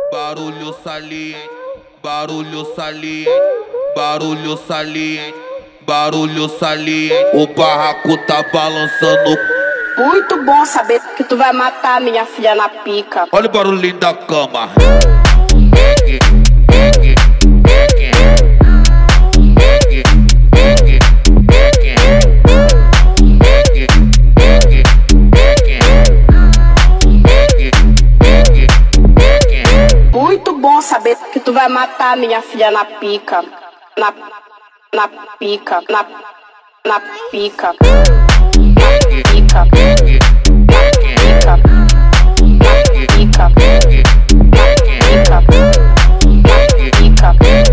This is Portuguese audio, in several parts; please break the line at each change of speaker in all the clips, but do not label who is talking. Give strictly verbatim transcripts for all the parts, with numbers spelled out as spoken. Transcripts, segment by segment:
Barulho saliente, barulho saliente, barulho saliente, barulho saliente. O barraco tá balançando.
Muito bom saber que tu vai matar minha filha na pica.
Olha o barulhinho da cama.
Muito bom saber que tu vai matar minha filha na pica. Na, na pica, na, na pica. Na pica, na pica, na pica, na pica, na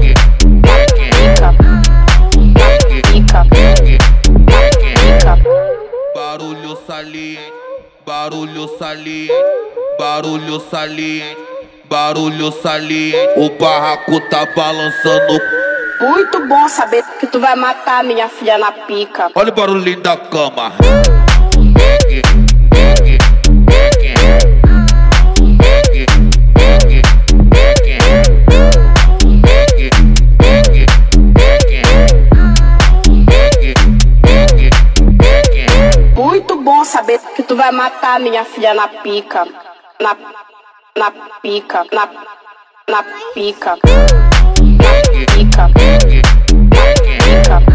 pica, na pica.
Barulho saliente, barulho saliente, barulho saliente, barulho saliente. O barraco tá balançando.
Muito bom saber que tu vai matar minha filha na pica.
Olha o barulhinho da cama.
Muito bom saber que tu vai matar minha filha na pica. Na, na pica, na, na pica. Na pica, na pica.